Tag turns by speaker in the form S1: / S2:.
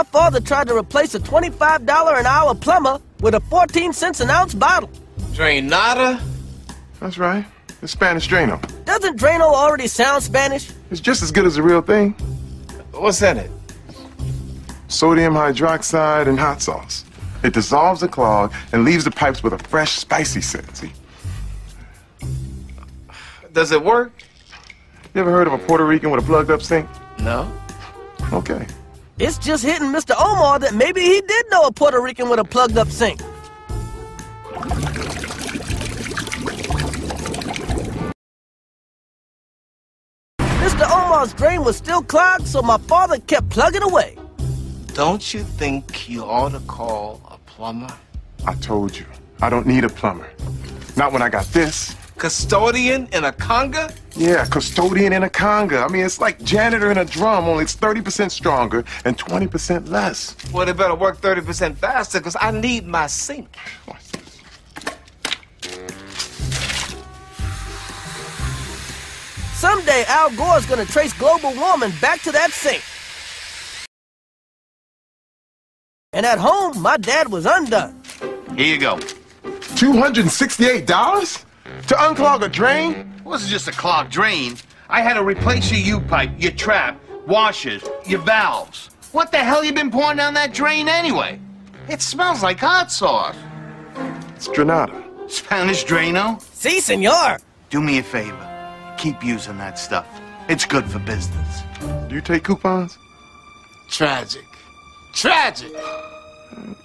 S1: My father tried to replace a $25 an hour plumber with a 14 cents an ounce bottle.
S2: Drainada?
S3: That's right. It's Spanish Drano.
S1: Doesn't Drano already sound Spanish?
S3: It's just as good as the real thing.
S2: What's in it?
S3: Sodium hydroxide and hot sauce. It dissolves the clog and leaves the pipes with a fresh, spicy scent, see?
S2: Does it work?
S3: You ever heard of a Puerto Rican with a plugged-up sink?
S2: No.
S3: Okay.
S1: It's just hitting Mr. Omar that maybe he did know a Puerto Rican with a plugged-up sink. Mr. Omar's drain was still clogged, so my father kept plugging away.
S2: Don't you think you ought to call a plumber?
S3: I told you, I don't need a plumber. Not when I got this.
S2: Custodian in a conga?
S3: Yeah, custodian in a conga. I mean, it's like janitor in a drum, only it's 30% stronger and 20% less.
S2: Well, they better work 30% faster, because I need my sink.
S1: Someday, Al Gore's gonna trace global warming back to that sink. And at home, my dad was undone.
S4: Here you go.
S3: $268? To unclog a drain?
S4: It wasn't just a clogged drain. I had to replace your U-pipe, your trap, washers, your valves. What the hell you been pouring down that drain anyway? It smells like hot sauce.
S3: It's Granada.
S4: Spanish Drano?
S1: Si, senor.
S4: Do me a favor. Keep using that stuff. It's good for business.
S3: Do you take coupons?
S2: Tragic. Tragic!